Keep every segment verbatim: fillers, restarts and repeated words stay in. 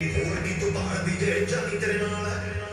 ਹੋਰ ਕੀ ਤੂੰ ਬਾਹਰ ਦੀ ਜੇ ਜਾਨੀ ਤੇਰੇ ਨਾਲ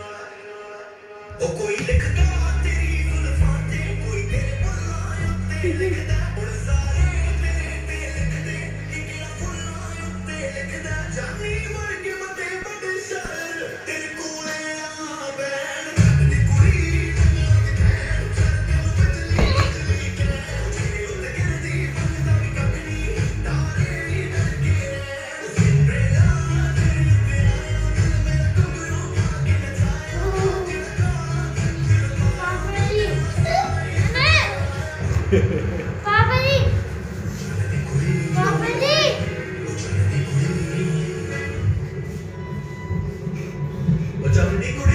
ਉਹ ਕੋਈ ਲਿਖਦਾ ਤੇਰੀ ਜ਼ੁਲਫਾਂ ਤੇ ਕੋਈ ਤੇਰੇ ਬੁੱਲਾਂ ਉੱਤੇ ਲਿਖਦਾ ਹੁਣ ਸਾਰੇ ਤੇਰੇ ਤੇ ਲਿਖਦੇ ਕਿਹੜਾ ਫੁੱਲਾਂ ਉੱਤੇ ਲਿਖਦਾ ਜਾਨੀ ਮਰ ਕੇ ਮਤੇ ਵੱਡੇ ਸ਼ਹਿਰ ਤੇਰੇ ਕੋਲੇ ਆ ਬੈਣ ਦੀ ਕੁੜੀ ਨੰਗਲਾ ਦੀ ਭੈਣ ਚਰਕੇ ਨੂੰ ਬਚਲੀ ਬਚਲੀ ਕਹਿ ਤੇਰੇ ਉੱਤੇ ਗਿਰਦੀ ਬੰਦਾ ਵੀ ਕੱਖ ਨਹੀਂ ਤਾਰੇ ਵੀ ਡਰਕੇ ਜ਼ਿੰਦਰਾ ਤੇਰੇ ਉੱਤੇ ਆਇਆ ਦਿਲ ਮੇਰਾ ਘੁੰਗਰੂ ਪਾ ਕੇ ਨਚਾਇਆ पापा जी पापा जी ਉਹ ਚੱਲਦੀ ਕੁੜੀ